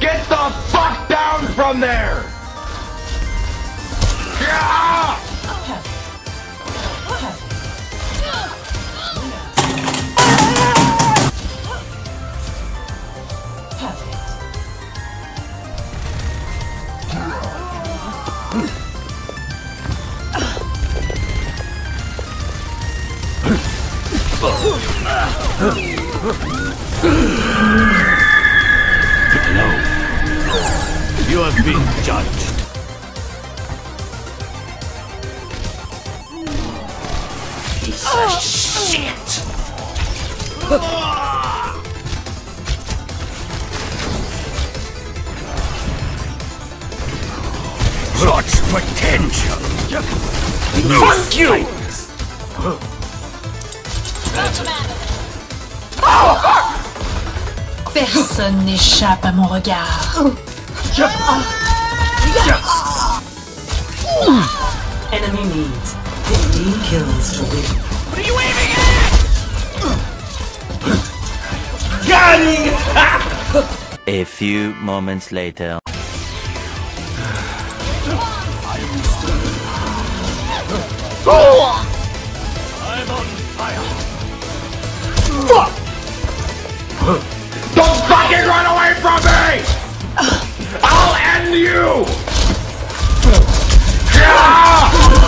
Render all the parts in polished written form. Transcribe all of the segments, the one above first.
Get the fuck down from there! Yeah! Hello. You have been judged. Piece of shit. Such potential. Fuck you! Personne n'échappe à mon regard. Enemy needs 15 kills to win. What are you aiming at? Got A few moments later. I'm on fire. Fuck! Don't fucking run away from me! I'll end you! Yeah!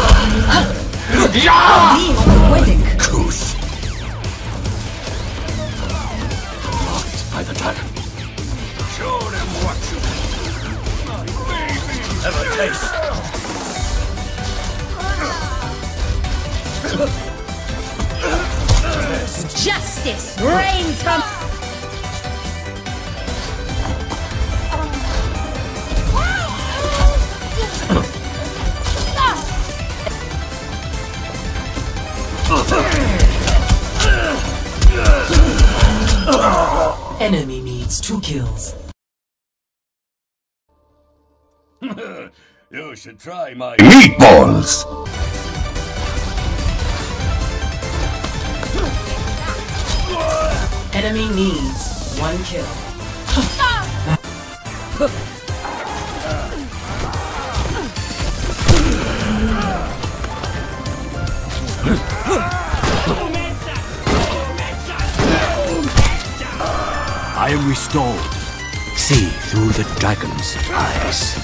Yeah! Goose. Locked by the dragon. Show them what you have a taste. Justice reigns from... Enemy needs 2 kills. You should try my Meatballs! Enemy needs 1 kill. I am restored. See through the dragon's eyes.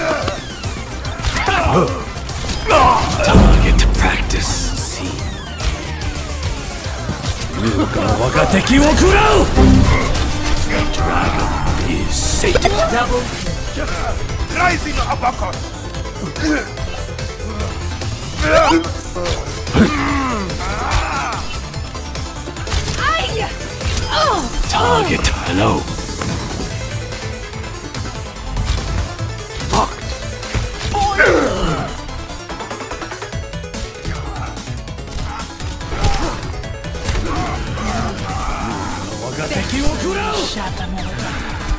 Target practice. See. The dragon is Satan. Double Rising uppercut! Target hello. Locked. Échappe à mon regard.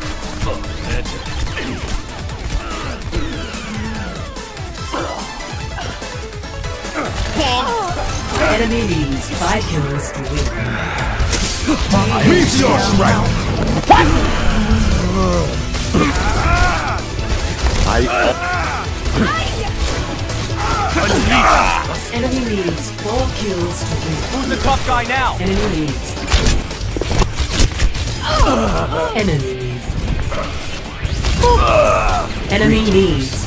Enemy needs 5 kills to win. Meteor strike! Enemy needs 4 kills to win. Who's the tough guy now? Enemy needs. Enemy needs. Enemy needs